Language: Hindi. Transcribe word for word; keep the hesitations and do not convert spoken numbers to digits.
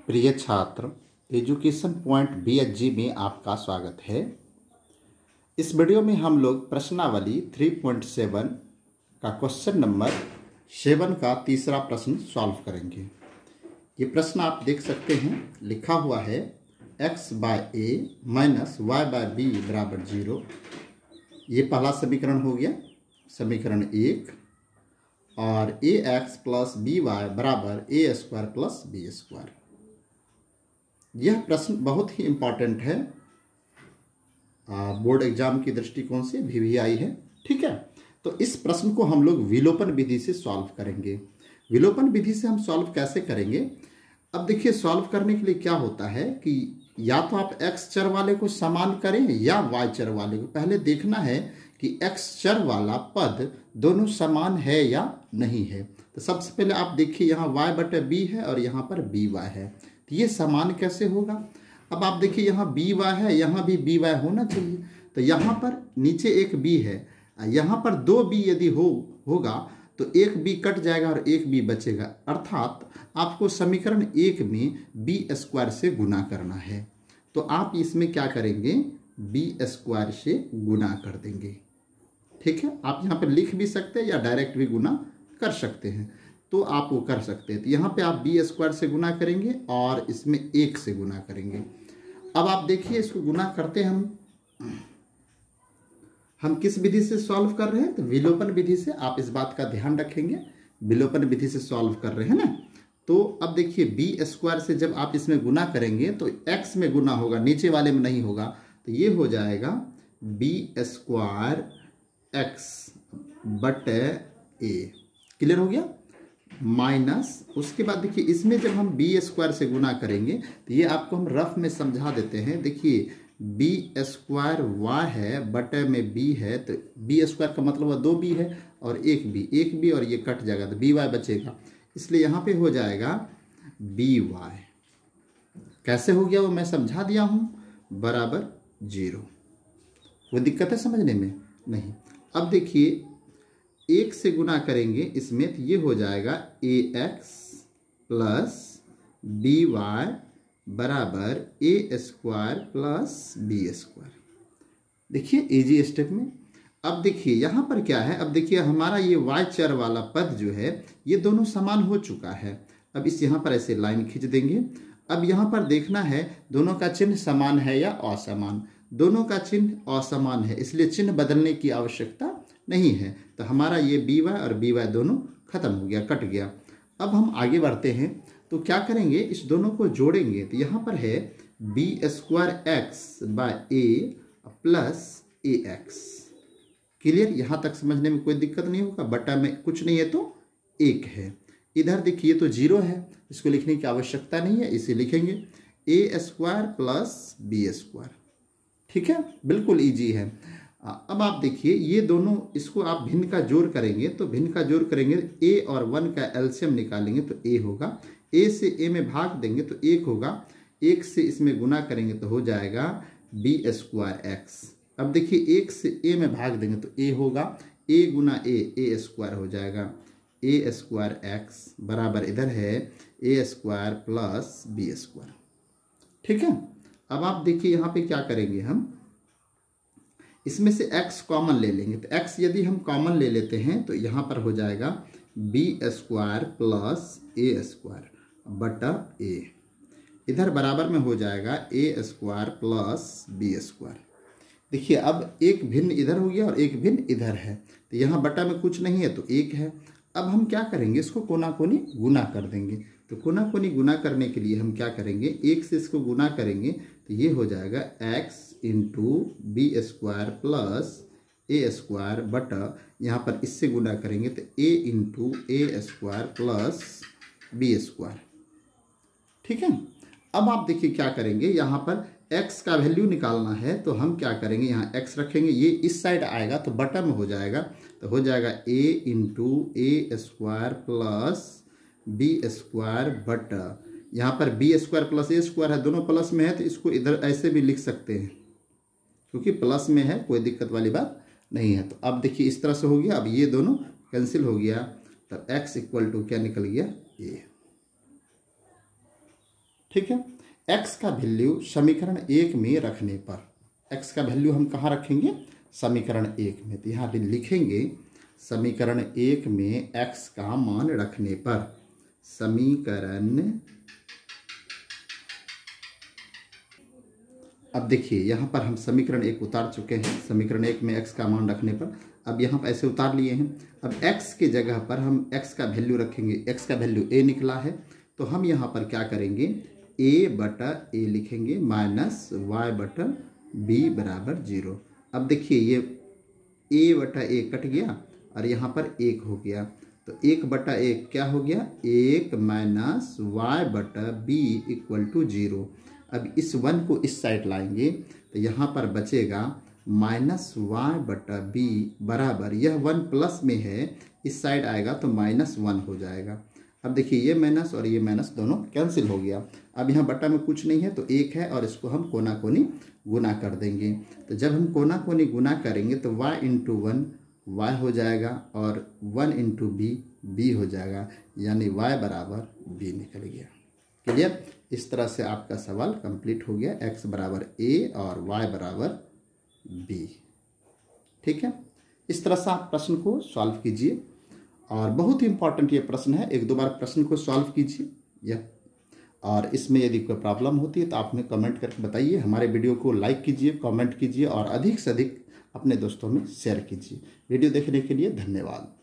प्रिय छात्र, education point B H G में आपका स्वागत है। इस वीडियो में हम लोग प्रश्नावली तीन पॉइंट सात का क्वेश्चन नंबर सेवन का तीसरा प्रश्न सॉल्व करेंगे। ये प्रश्न आप देख सकते हैं, लिखा हुआ है x by a minus y by b बराबर जीरो। ये पहला समीकरण हो गया, समीकरण एक। और a x plus b y बराबर a square plus b square. यह प्रश्न बहुत ही इम्पॉर्टेंट है, बोर्ड एग्जाम की दृष्टिकोण से भी, भी आई है। ठीक है, तो इस प्रश्न को हम लोग विलोपन विधि से सॉल्व करेंगे। विलोपन विधि से हम सॉल्व कैसे करेंगे? अब देखिए, सॉल्व करने के लिए क्या होता है कि या तो आप x चर वाले को समान करें या y चर वाले को। पहले देखना है कि x चर वाला पद दोनों समान है या नहीं है। तो सबसे पहले आप देखिए, यहाँ y बटे b है और यहाँ पर बी वाई है, तो ये समान कैसे होगा? अब आप देखिए, यहाँ बी वाई है, यहाँ भी बी वाई होना चाहिए। तो यहाँ पर नीचे एक b है, यहाँ पर दो b यदि हो होगा तो एक b कट जाएगा और एक b बचेगा। अर्थात आपको समीकरण एक में बी स्क्वायर से गुना करना है। तो आप इसमें क्या करेंगे? बी स्क्वायर से गुना कर देंगे। ठीक है, आप यहाँ पर लिख भी सकते हैं या डायरेक्ट भी गुना कर सकते हैं, तो आप वो कर सकते हैं। तो यहाँ पे आप बी स्क्वायर से गुना करेंगे और इसमें एक से गुना करेंगे। अब आप देखिए, इसको गुना करते हैं हम हम किस विधि से सॉल्व कर रहे हैं? तो विलोपन विधि से। आप इस बात का ध्यान रखेंगे, विलोपन विधि से सॉल्व कर रहे हैं ना। तो अब देखिए, बी स्क्वायर से जब आप इसमें गुना करेंगे तो एक्स में गुना होगा, नीचे वाले में नहीं होगा। तो ये हो जाएगा बी स्क्वायर एक्स बटे ए। क्लियर हो गया? माइनस उसके बाद देखिए, इसमें जब हम बी स्क्वायर से गुना करेंगे तो ये आपको हम रफ में समझा देते हैं। देखिए, बी स्क्वायर वाई है, बटे में बी है, तो बी स्क्वायर का मतलब दो बी है और एक बी, एक बी और ये कट जाएगा तो बी वाई बचेगा। इसलिए यहाँ पे हो जाएगा बी वाई। कैसे हो गया वो मैं समझा दिया हूँ, बराबर जीरो। वो दिक्कत है समझने में? नहीं। अब देखिए, एक से गुना करेंगे इसमें तो ये हो जाएगा a x plus b y बराबर a square plus b square. देखिए इजी स्टेप में। अब देखिए यहाँ पर क्या है, अब देखिए हमारा ये y चर वाला पद जो है ये दोनों समान हो चुका है। अब इस यहाँ पर ऐसे लाइन खींच देंगे। अब यहाँ पर देखना है दोनों का चिन्ह समान है या असमान। दोनों का चिन्ह असमान है, इसलिए चिन्ह बदलने की आवश्यकता नहीं है। तो हमारा ये बी वाई और बी वाई दोनों खत्म हो गया, कट गया। अब हम आगे बढ़ते हैं, तो क्या करेंगे? इस दोनों को जोड़ेंगे। तो यहाँ पर है b square x by a plus a x. Clear? यहाँ तक समझने में कोई दिक्कत नहीं होगा। बटा में कुछ नहीं है तो एक है। इधर देखिए तो जीरो है, इसको लिखने की आवश्यकता नहीं है, इसे लिखेंगे a square plus b square. ठीक है, बिल्कुल इजी है। अब आप देखिए, ये दोनों, इसको आप भिन्न का जोड़ करेंगे तो भिन्न का जोड़ करेंगे, ए और वन का एलसीएम निकालेंगे तो ए होगा। ए से ए में भाग देंगे तो एक होगा। एक से इसमें गुना करेंगे तो हो जाएगा बी स्क्वायर एक्स। अब देखिए, एक से ए में भाग देंगे तो ए होगा। ए गुना ए, ए स्क्वायर हो जाएगा। ए स्क्वायर एक्स बराबर इधर है a square plus b square. ठीक है, अब आप देखिए यहाँ पे क्या करेंगे, हम इसमें से x कॉमन ले लेंगे। तो x यदि हम कॉमन ले लेते हैं तो यहाँ पर हो जाएगा b square plus a square बटा ए। इधर बराबर में हो जाएगा a square plus b square. देखिए, अब एक भिन्न इधर हो गया और एक भिन्न इधर है, तो यहाँ बटा में कुछ नहीं है तो एक है। अब हम क्या करेंगे? इसको कोना कोनी गुना कर देंगे। तो कोना कोनी गुना करने के लिए हम क्या करेंगे? एक से इसको गुना करेंगे तो ये हो जाएगा x into b square plus a square बटा, यहाँ पर इससे गुना करेंगे तो a into a square plus b square. ठीक है, अब आप देखिए क्या करेंगे, यहाँ पर x का वैल्यू निकालना है तो हम क्या करेंगे? यहाँ x रखेंगे, ये इस साइड आएगा तो बटा में हो जाएगा, तो हो जाएगा a into a square plus b square बटा, यहाँ पर b square plus a square है, दोनों प्लस में है तो इसको इधर ऐसे भी लिख सकते हैं क्योंकि प्लस में है, कोई दिक्कत वाली बात नहीं है। तो अब देखिए इस तरह से हो गया। अब ये दोनों कैंसिल हो गया, तब x इक्वल टू क्या निकल गया? ए। ठीक है। x का वैल्यू समीकरण एक में रखने पर, x का वैल्यू हम कहाँ रखेंगे, समीकरण एक में। तो यहाँ पे लिखेंगे समीकरण एक में x का मान रखने पर, समीकरण, अब देखिए यहाँ पर हम समीकरण एक उतार चुके हैं, समीकरण एक में x का मान रखने पर। अब यहाँ पर ऐसे उतार लिए हैं। अब x के जगह पर हम x का वैल्यू रखेंगे, x का वैल्यू a निकला है, तो हम यहाँ पर क्या करेंगे, a बटा a लिखेंगे माइनस y बटा b बराबर जीरो। अब देखिए ये a बटा a कट गया और यहाँ पर एक हो गया, तो एक बटा एक क्या हो गया, एक माइनस वाई बटा बी इक्वल टू जीरो। अब इस वन को इस साइड लाएंगे तो यहाँ पर बचेगा माइनस वाई बटा बी बराबर, यह वन प्लस में है, इस साइड आएगा तो माइनस वन हो जाएगा। अब देखिए ये माइनस और ये माइनस दोनों कैंसिल हो गया। अब यहाँ बटा में कुछ नहीं है तो एक है और इसको हम कोना कोनी गुना कर देंगे। तो जब हम कोना कोनी गुना करेंगे तो y इंटू वन वाई हो जाएगा और वन इंटू बी बी हो जाएगा, यानी y बराबर b निकल गया। क्लियर। इस तरह से आपका सवाल कंप्लीट हो गया, x बराबर a और y बराबर b। ठीक है, इस तरह से आप प्रश्न को सॉल्व कीजिए और बहुत ही इंपॉर्टेंट ये प्रश्न है, एक दो बार प्रश्न को सॉल्व कीजिए यह। और इसमें यदि कोई प्रॉब्लम होती है तो आप हमें कमेंट करके बताइए। हमारे वीडियो को लाइक कीजिए, कमेंट कीजिए और अधिक से अधिक अपने दोस्तों में शेयर कीजिए। वीडियो देखने के लिए धन्यवाद।